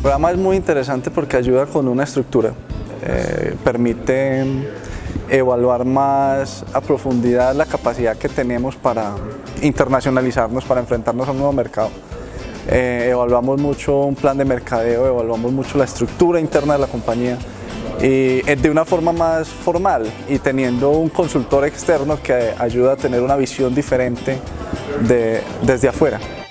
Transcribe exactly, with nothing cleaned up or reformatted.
programa es muy interesante porque ayuda con una estructura, eh, permite evaluar más a profundidad la capacidad que tenemos para internacionalizarnos, para enfrentarnos a un nuevo mercado. Eh, evaluamos mucho un plan de mercadeo, evaluamos mucho la estructura interna de la compañía y de una forma más formal y teniendo un consultor externo que ayuda a tener una visión diferente de, desde afuera.